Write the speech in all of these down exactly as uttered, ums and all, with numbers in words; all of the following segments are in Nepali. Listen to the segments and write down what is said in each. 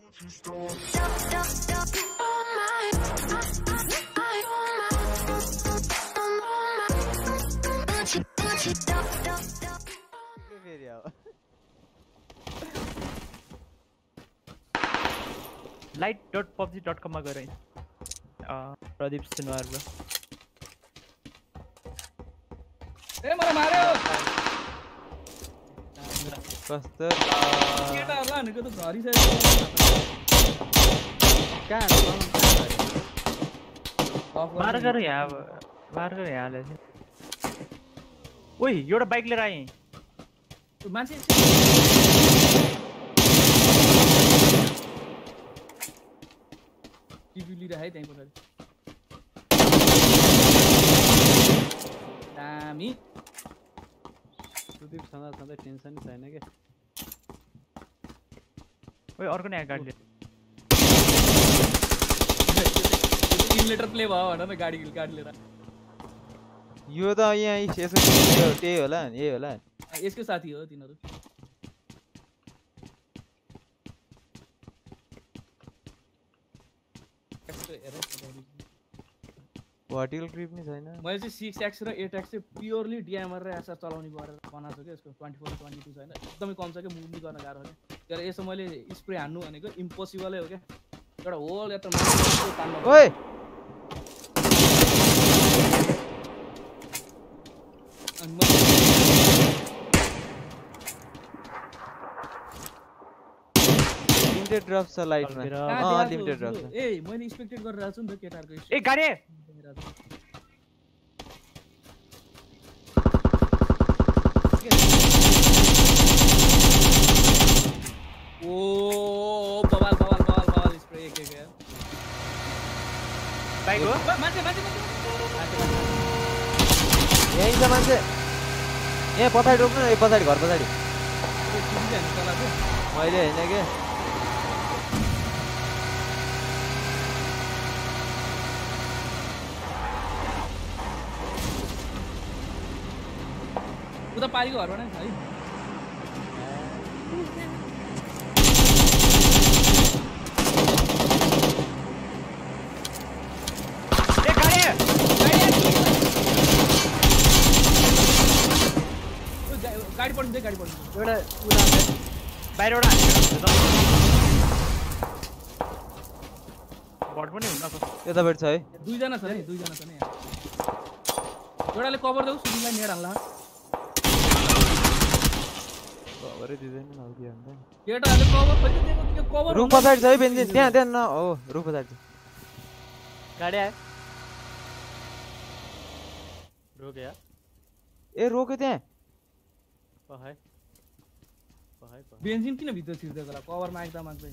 light dot PUBG dot com मा गएर प्रदीप सुनवार ब्रो ए मलाई मार्यो कस्तो केटाहरुलाई हानेको त झरिसक्यो कहाँ मार गर यहाँ मार गर यहाँ हाले ओइ एउटा बाइक लिएर आए मान्छे टिभी लिएर है त्यही पछाडि दामी सुदीप सदा सधैँ टेन्सन नै छैन के ओइ अर्को नयाँ गाडी लिएर इमुलेटर प्ले भयो भन न गाडी गाडी लिएर यो त यहाँ यसको त्यही होला नि यही होला यसको साथी हो तिनीहरु भर्टिकल ग्रिप नि छैन मैले चाहिँ सिक्स एक्स र एट एक्स चाहिँ प्योरली डिएमआर र एसआर चलाउने गरेर बनाएको छु के यसको ट्वेन्टी फोर ट्वेन्टी टू छैन एकदमै कम छ के मुभ नि गर्न गाह्रो छ तर यसो मैले स्प्रे हान्नु भनेको इम्पोसिबलै हो क्या एउटा होल यत्रो मान्छे तान्नु ओइ लिमिटेड ड्रप छ लाइटमा अ लिमिटेड ड्रप छ ए मैले एक्सपेक्टेड गरेर आछु नि त केटाहरुको ए गाडी ओ बवाल बवाल बवाल बवाल स्प्रे के के बाइक हो मान्छे मान्छे मान्छे यही छ मान्छे ए पछाडी रोक्नु ए पछाडी घर पछाडी मैले हैन के उता पारीको घरबाट है गाडी पड्छ गाडी पड्छ एउटा उडा बाहिर एउटा बट पनि हुन्न यता बैठ छ है दुई जना छ नि दुई जना छ नि एउटाले कभर देऊ सुनिलाई नेड हाल्ला कभरै दिदैन नल्दी अन्त केटाले कभर खोइ दिएको के कभर रुम पछाडी छ है बेन्जिन त्यहाँ त्यहाँ न हो रुम पछाडी गाडी आयो रोक्यो ए रोक्यो त्यहाँ पहाइ पहाइ बेन्जिन किन भित्र छिर्दै होला कभर माग्दा माग्दै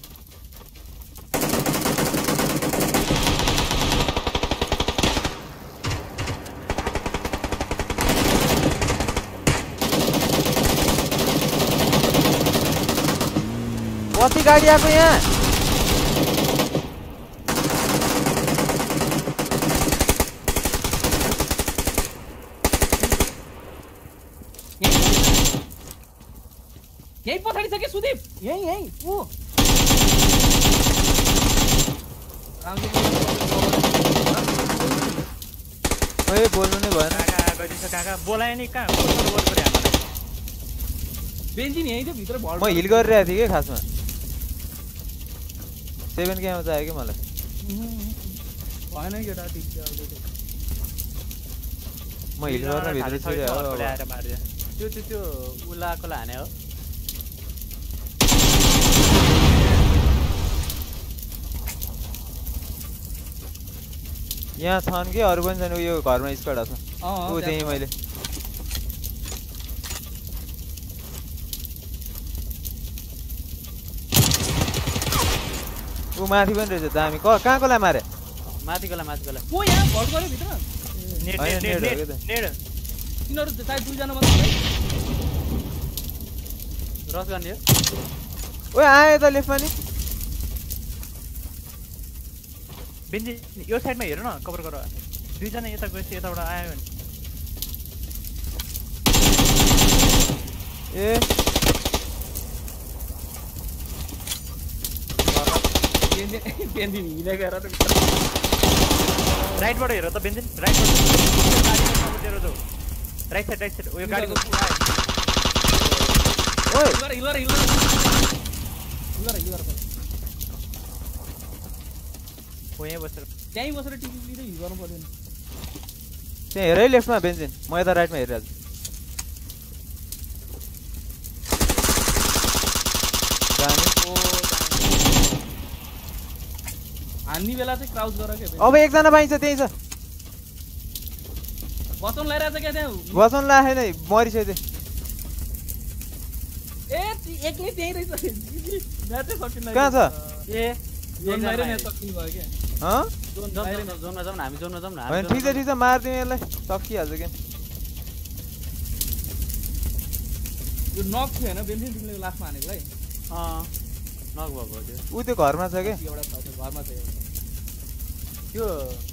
कति गाडी आएको यहाँ यही पछाडी छ के सुदीप यही यही ओ ओए बोल्नु नै भएन काका गइदिन्छ काका बोलाए नि कहाँ बोल्नु पर्यो हामीलाई बेन्जिन यही थियो भित्र भल म हिल गरिरहेको थिएँ के खासमा सेभेन केमा चाहियो कि मलाई भएन केटा ठिक छ म हिल गर्न भित्र छिरेको ल्याएर मार्यो त्यो त्यो त्यो उलाकोलाई हाने हो यहाँ छन् कि अरू पनि छन् यो घरमा स्क्वाड छ ऊ त्यही मैले ऊ माथि पनि रहेछ दामी कहाँ कसलाई मारे माथिकोलाई माथिकोलाई ओ यहाँ भल गरे भित्र नेट नेट नेट नेट तिनीहरु सायद दुई जना मात्र है रस गर्ने हो ओए आए त लेफ्टमा नि बेन्जी यो साइडमा हेर न कभर गर दुई जना यता गएछ यताबाट आयो भने ए बेन्जिन बेन्जिन हिँडेको हेर त राइटबाट हेर त बेन्जिन राइटबाट गाडीको तेरो जो राइट साइड राइट साइड ओ यो गाडीको ओइ हिलर हिलर हिलर हिलर हिलर ओ यहाँ बसेर त्यहीँ बसेर टिभी लिँदै हिल गर्नु पर्दैन त्यहाँ हेर है लेफ्टमा बेन्जिन म यता राइटमा हेरिरहेको हान्ने बेला चाहिँ क्राउच गर के अब एकजना पाइन्छ त्यही छ बचाउन लाइरहेछ क्या त्यहाँ बचाउन लाखेन मरिसक्यो ए एक्लै त्यहीँ रहेछ म्याचै सकिन कहाँ छ ए जोन बाहिर म्याच सकिनु भयो क्या हँ जोनमा जाउँ न हामी जोनमा जाउँ न होइन ठिक छ ठिक छ मारिदिउँ यसलाई सकिहाल्छ क्या यो नक थियो होइन बेन्जिन तिमीले लास्टमा हानेको है अँ नक भएको त्यो ऊ त्यो घरमा छ क्या एउटा छ त्यो घरमा छ त्यो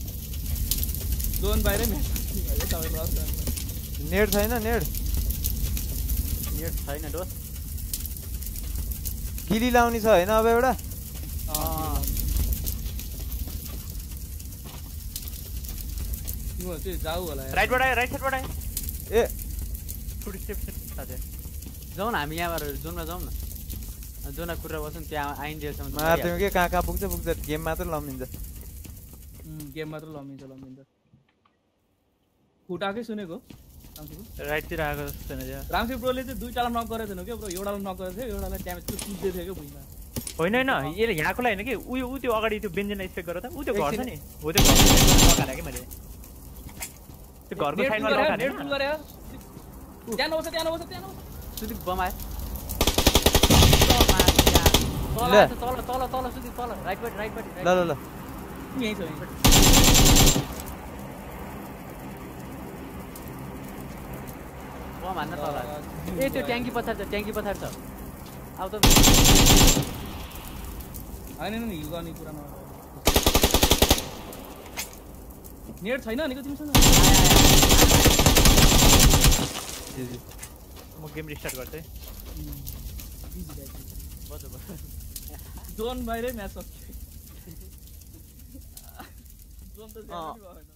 जोन बाहिरै म्याच सकिनु भयो तपाईँको नेट छैन नेट नेट छैन दोस्त गिली लाउने छ होइन अब एउटा तिम्रो चाहिँ जाऊ होला राइटबाट आयो राइट साइडबाट आयो ए फुट स्टेप साथै जाउँ न हामी यहाँबाट जोनमा जाउँ न जोनमा कुरेर बस्छौँ त्यहाँ आइन्जेलसम्म मारिदिउँ कि कहाँ कहाँ पुग्छ पुग्छ गेम मात्र लमिन्छ गेम मात्र लमिन्छ लमिन्छ फुटाकै सुनेको राइटतिर आएको जस्तो छैन त्यहाँ रामसिंह ब्रोले चाहिँ दुईटालाई नक गरेको थिएन क्या ब्रो एउटालाई नक गरेको थियो एउटालाई ड्यामेज त्यो सुत्दै थियो क्या भुइँमा होइन होइन यसले यहाँको लागि होइन कि उयो ऊ त्यो अगाडि त्यो बेन्जिन स्पेक गरेर त ऊ त्यो घर छ नि हो त्यो घर लगाएर कि मैले त्यो घरको साइडमा लगाएर नेट फुल गरे त्यहाँ नबस्छ त्यहाँ नबस्छ त्यहाँ नबस्छ सुदीप बमायो तल तल तल सुदीप तल राइटबाट राइटबाट ल ल ल यहीँ छ यहीँ बम हान्न तल ए त्यो ट्याङ्की पछाडि छ ट्याङ्की पछाडि छ अब त होइन नि हिल गर्ने कुरा नगर नेट छैन भनेको तिमीसँग म गेम रिस्टार्ट गर्छु है जोन बाहिरै म्याच सक्यो जोन त